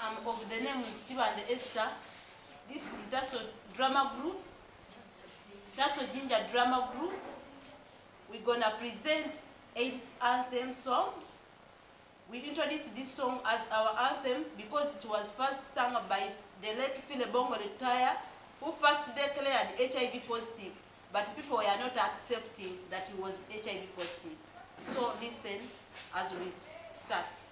I'm of the name is Chibande Esther. This is Daso Drama Group, Daso Ginger Drama Group. We're gonna present AIDS anthem song. We introduced this song as our anthem because it was first sung by the late Phile Bongo Retire, who first declared HIV positive, but people were not accepting that he was HIV positive. So listen as we start.